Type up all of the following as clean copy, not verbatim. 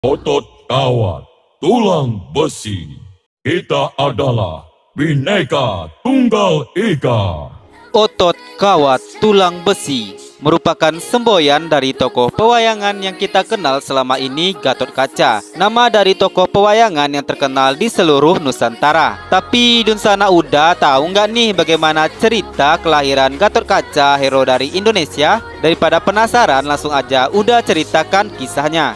Otot kawat, tulang besi. Kita adalah Bhinneka Tunggal Ika. Otot kawat tulang besi merupakan semboyan dari tokoh pewayangan yang kita kenal selama ini, Gatotkaca. Nama dari tokoh pewayangan yang terkenal di seluruh Nusantara. Tapi Dun Sana Uda tahu nggak nih bagaimana cerita kelahiran Gatotkaca, hero dari Indonesia? Daripada penasaran, langsung aja Uda ceritakan kisahnya.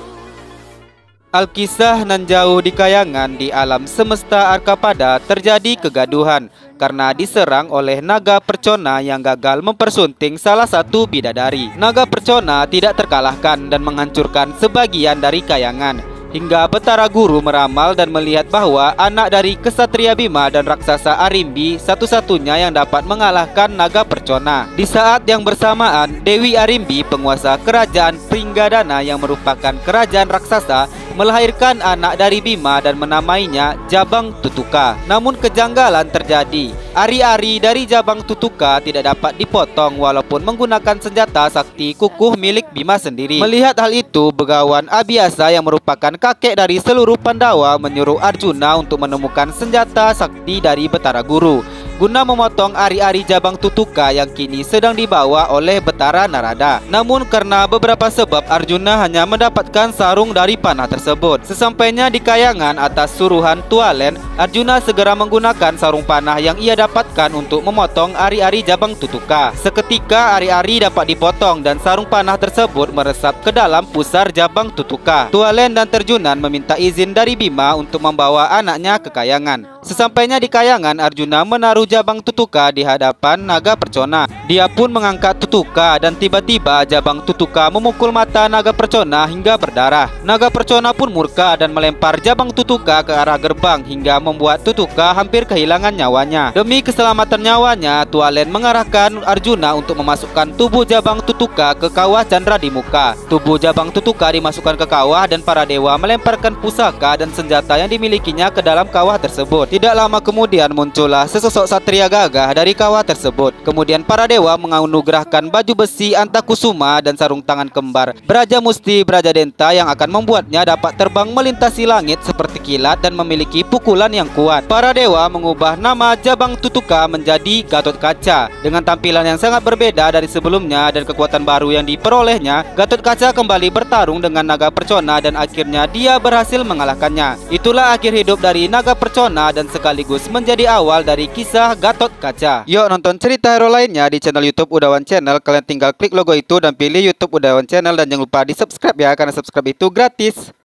Alkisah nan jauh di kayangan di alam semesta Arkapada terjadi kegaduhan karena diserang oleh naga percona yang gagal mempersunting salah satu bidadari. Naga percona tidak terkalahkan dan menghancurkan sebagian dari kayangan. Hingga Betara Guru meramal dan melihat bahwa anak dari Kesatria Bima dan Raksasa Arimbi satu-satunya yang dapat mengalahkan naga percona. Di saat yang bersamaan, Dewi Arimbi, penguasa kerajaan Pringgadana yang merupakan kerajaan raksasa, melahirkan anak dari Bima dan menamainya Jabang Tutuka. Namun kejanggalan terjadi. Ari-ari dari Jabang Tutuka tidak dapat dipotong walaupun menggunakan senjata sakti kukuh milik Bima sendiri. Melihat hal itu, Begawan Abhyasa yang merupakan kakek dari seluruh Pandawa menyuruh Arjuna untuk menemukan senjata sakti dari Betara Guru guna memotong ari-ari Jabang Tutuka yang kini sedang dibawa oleh Betara Narada. Namun karena beberapa sebab, Arjuna hanya mendapatkan sarung dari panah tersebut. Sesampainya di kayangan atas suruhan Tualen, Arjuna segera menggunakan sarung panah yang ia dapatkan untuk memotong ari-ari Jabang Tutuka. Seketika ari-ari dapat dipotong dan sarung panah tersebut meresap ke dalam pusar Jabang Tutuka. Tualen dan Terjunan meminta izin dari Bima untuk membawa anaknya ke kayangan. Sesampainya di kayangan, Arjuna menaruh Jabang Tutuka di hadapan naga percona. Dia pun mengangkat Tutuka dan tiba-tiba Jabang Tutuka memukul mata naga percona hingga berdarah. Naga percona pun murka dan melempar Jabang Tutuka ke arah gerbang hingga membuat Tutuka hampir kehilangan nyawanya. Demi keselamatan nyawanya, Tualen mengarahkan Arjuna untuk memasukkan tubuh Jabang Tutuka ke kawah Candra di muka. Tubuh Jabang Tutuka dimasukkan ke kawah dan para dewa melemparkan pusaka dan senjata yang dimilikinya ke dalam kawah tersebut. Tidak lama kemudian muncullah sesosok satria gagah dari kawah tersebut. Kemudian para dewa menganugerahkan baju besi Antakusuma dan sarung tangan kembar Braja Musti Brajadenta yang akan membuatnya dapat terbang melintasi langit seperti kilat dan memiliki pukulan yang kuat. Para dewa mengubah nama Jabang Tutuka menjadi Gatotkaca. Dengan tampilan yang sangat berbeda dari sebelumnya dan kekuatan baru yang diperolehnya, Gatotkaca kembali bertarung dengan naga percona dan akhirnya dia berhasil mengalahkannya. Itulah akhir hidup dari naga percona dan sekaligus menjadi awal dari kisah Gatotkaca. Yuk nonton cerita hero lainnya di channel YouTube Udawan Channel. Kalian tinggal klik logo itu dan pilih YouTube Udawan Channel dan jangan lupa di subscribe ya, karena subscribe itu gratis.